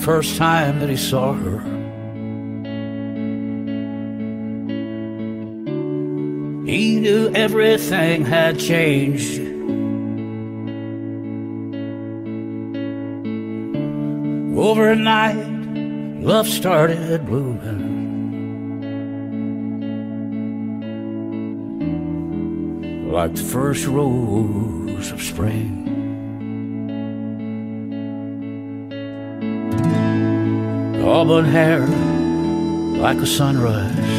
first time that he saw her. He knew everything had changed. Overnight, love started blooming. Like the first rose of spring. Auburn hair like a sunrise.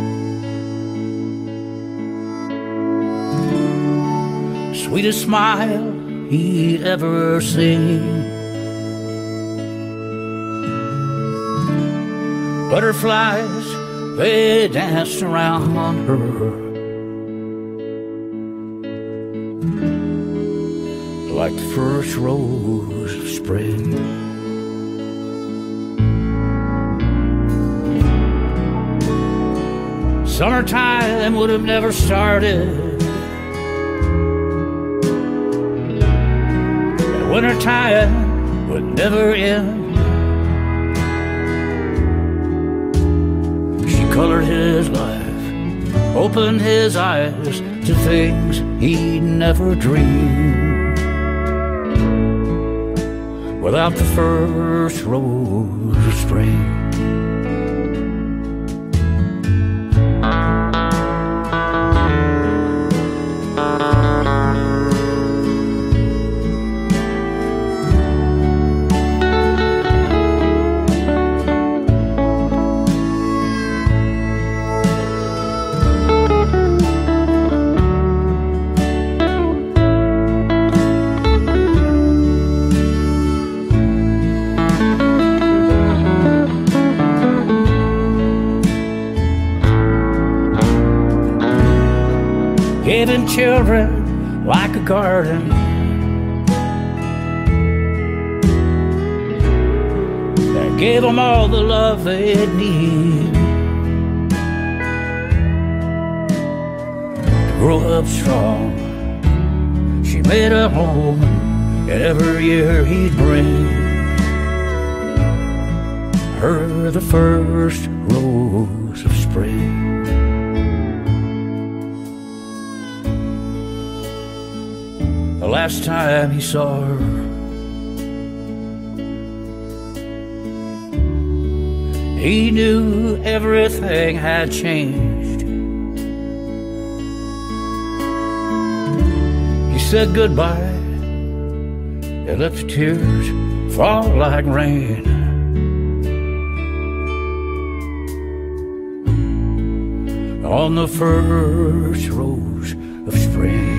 Sweetest smile he'd ever seen. Butterflies, they danced around her like the first rose of spring. Summertime would have never started, and wintertime would never end. She colored his life, opened his eyes to things he'd never dreamed. Without the first rose of spring. Giving children like a garden, that gave them all the love they'd need to grow up strong. She made a home, and every year he'd bring her the first rose of spring. The last time he saw her, he knew everything had changed. He said goodbye and let the tears fall like rain. On the first rose of spring.